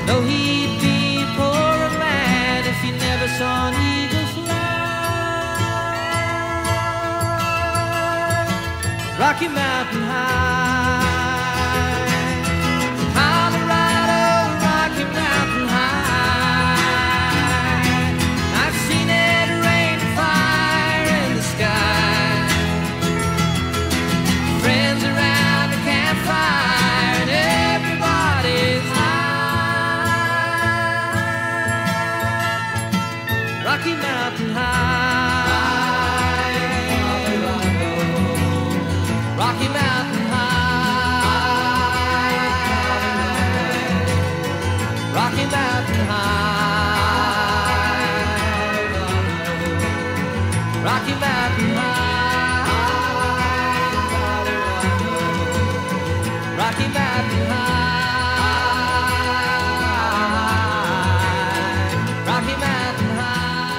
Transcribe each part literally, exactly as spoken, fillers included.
No, he'd be poor and mad if he never saw an eagle fly. Rocky Mountain High, Colorado, Rocky Mountain High. I've seen it rain fire in the sky. Friends around the campfire and everybody's high. Rocky Mountain High, Rocky Mountain High, Rocky Mountain High, Rocky Mountain High, Rocky Mountain High, Rocky Mountain High.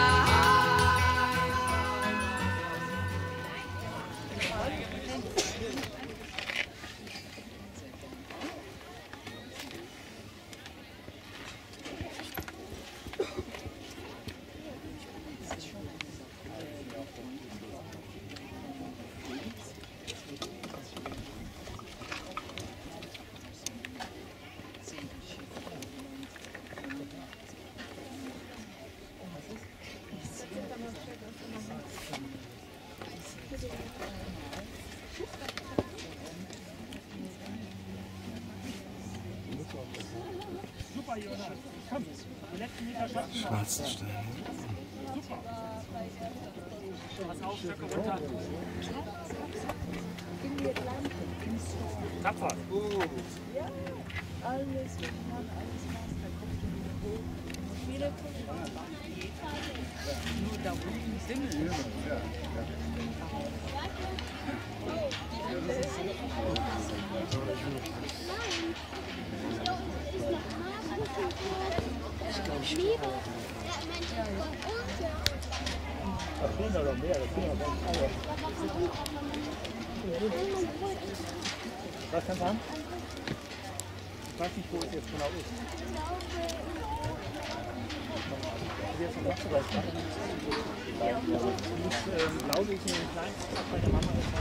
Schwarzenstein. Pass auf, Stöcke runter. Tapfer. Ja, alles, was man alles macht, da kommt man hoch. Viele nur da unten sind. Was kannst du haben? Ich weiß nicht, wo es jetzt genau ist. Jetzt vom Wasserwald. Glaube ich, in den kleinen bei der Mama ist.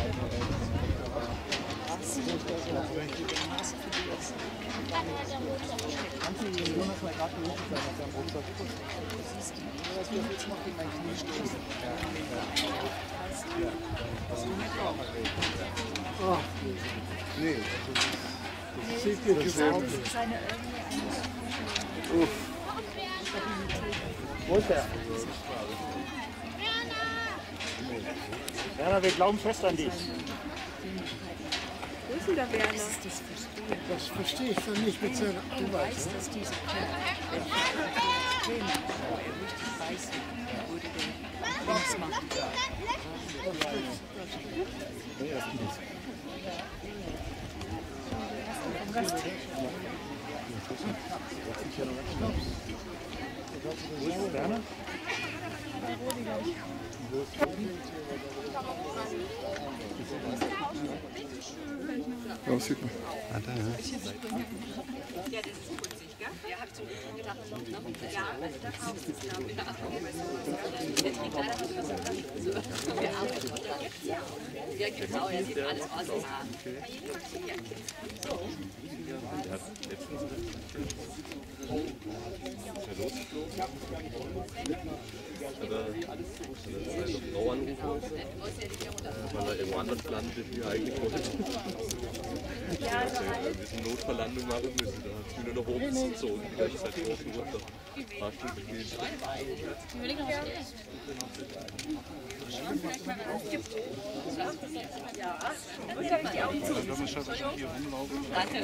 Kannst du Jonas mal gerade berufen sein, dass er am Rucksack ist? Was wir jetzt noch gegen mein Knie stoßen. Oh, nee, das sieht dir das seine irgendwie Uff. Wo ist der? Werner, wir glauben fest an dich. Wo ist denn der Werner? Das verstehe ich dann nicht mit seiner Du weißt, dass diese Kinder, wenn ich Trainer, aber er richtig weiß, würde der was machen. Wo ist Werner? Ja, sieht man. Ah, da, ja. Ja, das ist putzig, gell? Der hat so gedacht, noch, noch, ja, also da kaum ist es, glaube ich. Der trägt leider was für so. Wir arbeiten unter. Ja, genau, er sieht alles aus. Der hat letztens hat er seine Frau angerufen, weil er irgendwo anders landet, wie er eigentlich wollte. Ja, also ein bisschen Notverlandung machen müssen, da hat es wieder nach oben gezogen, die ganze Zeit hoch und runter. Ein paar Stunden geht. Ja, und dann die Augen zu. Danke.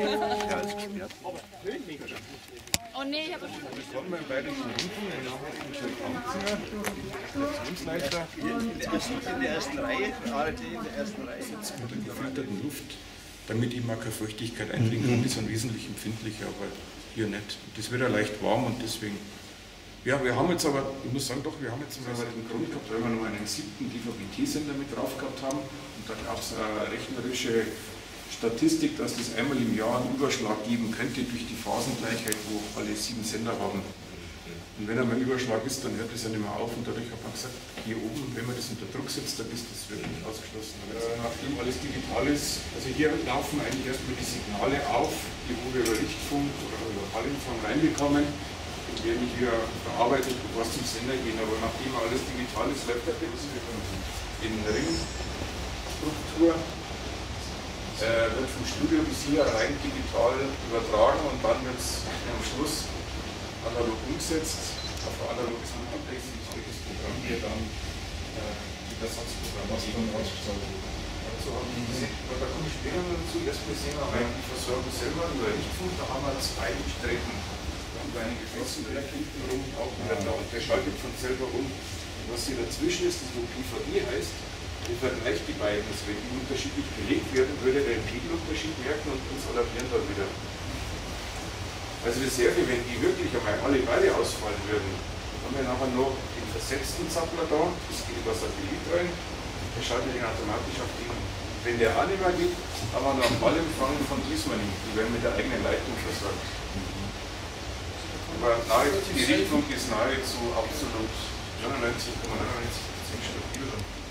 Oh nee, ich habe schon. Willkommen beim Bayerischen Rundfunk, mein Name ist Michael Kamzinger, Redaktionsleiter. Hier in der ersten, in der ersten Reihe, A R D in der ersten Reihe. Sitzt mit der gefilterten Luft, damit eben auch keine Feuchtigkeit eindringen kann. Die sind wesentlich empfindlicher, aber hier nicht. Das wird ja leicht warm und deswegen. Ja, wir haben jetzt aber, ich muss sagen, doch, wir haben jetzt mal den Grund gehabt, weil wir noch einen siebten D V B T-Sender mit drauf gehabt haben und da gab es eine rechnerische Statistik, dass es einmal im Jahr einen Überschlag geben könnte durch die Phasengleichheit, wo alle sieben Sender haben. Und wenn einmal Überschlag ist, dann hört das ja nicht mehr auf. Und dadurch hat man gesagt, hier oben, wenn man das unter Druck setzt, dann ist das wirklich ausgeschlossen. Äh, nachdem alles digital ist, also hier laufen eigentlich erstmal die Signale auf, die wo wir über Richtfunk oder über Hallempfang reinbekommen. Und werden hier verarbeitet, was zum Sender gehen. Aber nachdem alles digital ist, läuft das in Ringstruktur. Äh, wird vom Studio bis hier rein digital übertragen und dann wird es am Schluss analog umgesetzt. Auf ein analoges Multiplex, welches Programm hier dann äh, die Ersatzprogramme eben ausgezahlt wurde. Also haben wir gesehen, da komme ich später noch dazu. Erstmal sehen wir rein die Versorgung selber über Richtfunk, da haben wir zwei Strecken über eine geschlossene Werk hintenrum, auch wieder da, und der schaltet von selber um. Und was hier dazwischen ist, das wo P V E heißt, wir vergleichen die beiden, also wenn die unterschiedlich belegt werden, würde der Pegelunterschied merken und uns alarmieren dann wieder. Also Reserve, wenn die wirklich einmal alle beide ausfallen würden, haben wir nachher noch den versetzten Zappler da, das geht über Satellit rein, der schaltet den automatisch auf den. Wenn der auch nicht mehr geht, haben wir noch einen Ballempfang von Ismaning, die werden mit der eigenen Leitung versorgt. Aber nahezu, die Richtung ist nahezu absolut neunundneunzig Komma neunundneunzig Prozent stabil.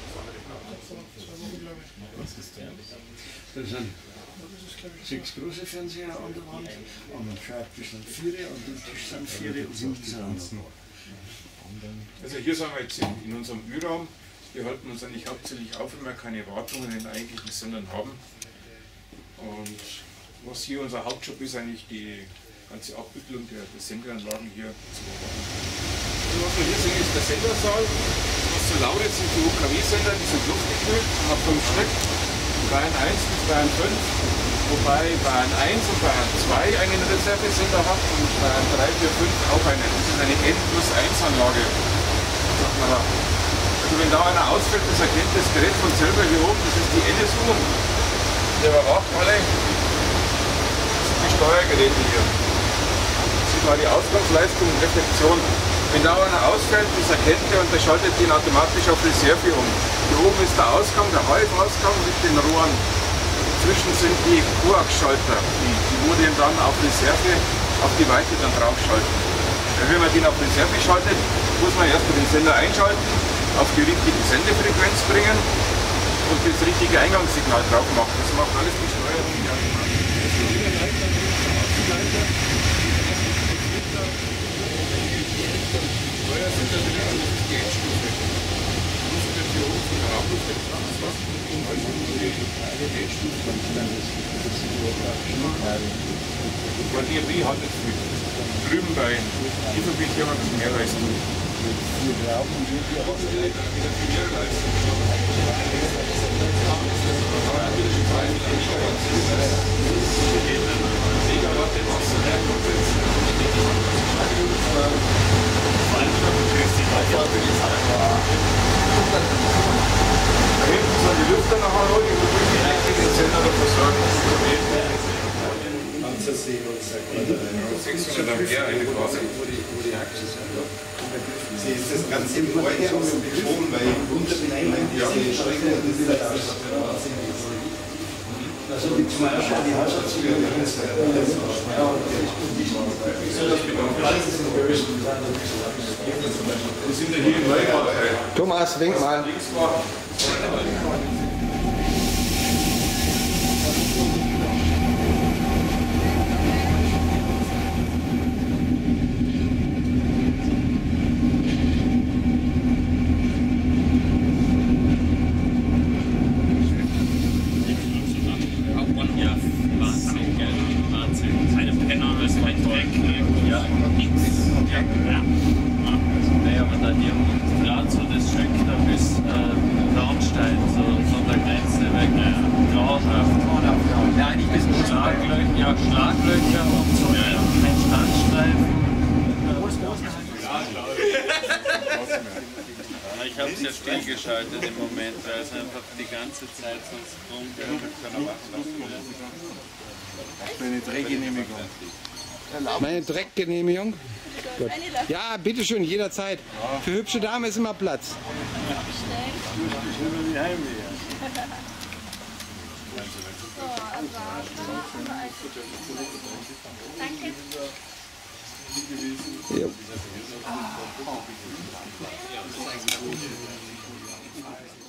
Was ist denn? Das sind sechs große Fernseher an der Wand, an dem Schreibtisch sind vier, an dem Tisch sind vier und in dieser Hand. Also hier sind wir jetzt in, in unserem Ü-Raum. Wir halten uns eigentlich hauptsächlich auf, wenn wir keine Wartungen in den eigentlichen Sendern haben. Und was hier unser Hauptjob ist, eigentlich die ganze Abwicklung der, der Senderanlagen hier zu machen. Also was wir hier sehen, ist der Sendersaal. Was zu Lauritz sind die O K W-Sender, die sind luftgekühlt, haben fünf Stück. Bayern eins bis Bayern fünf, wobei Bayern eins und Bayern zwei einen Reservesender hat und Bayern drei, vier, fünf auch einen. Das ist eine N plus eins Anlage. Also wenn da einer ausfällt, das erkennt das Gerät von selber hier oben, das ist die N S U. Der überwacht alle. Das sind die Steuergeräte hier. Das sieht mal die Ausgangsleistung und Reflexion. Wenn da einer ausfällt, das erkennt er und der schaltet den automatisch auf Reserve um. Hier oben ist der Ausgang, der Halbausgang mit den Rohren. Dazwischen sind die Koax-Schalter, die, die wo den dann auf Reserve, auf die Weite dann draufschalten. Wenn man den auf Reserve schaltet, muss man erstmal den Sender einschalten, auf die richtige Sendefrequenz bringen und das richtige Eingangssignal drauf machen. Das macht alles die Steuerung. Steuer sind da drin, das ist die Endstufe. Die Luft wird hier oben von der Raumluft entfernt, was in die Endstufe. Weil die B hat nicht viel. Drüben bei Lieferbild hier haben wir ein bisschen mehr Leistung. Wir brauchen wieder mehr Leistung. Megawatt im Wasser herkommt. Da hinten sind die Lüfter nachher noch, die wirklich den Sender versorgen. sechshundert Ampere eine Phase. Sie ist das ganze Gebäude ausgeschoben, weil unter den Einheiten diese Schrecken und wieder also die zum Beispiel die Haushaltszüge der Bundeswehr. Wir sind ja hier in Neubau. Thomas, wink mal. Ich habe es ja stillgeschaltet im Moment, weil es einfach die ganze Zeit sonst rumgehört kann. Meine Dreckgenehmigung. Meine Dreckgenehmigung? Gut. Ja, bitteschön, jederzeit. Für hübsche Damen ist immer Platz. So, Ja.